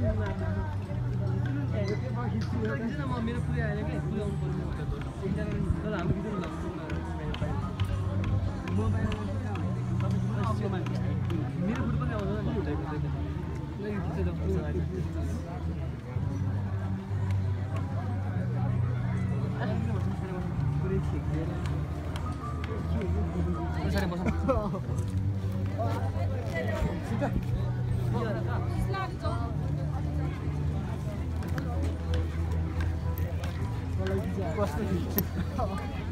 मेरो पुरै आएन क्या पुऱ्याउनु पर्ने तर हाम्रो किन मेरो फुट पनि आउँदैन पुरै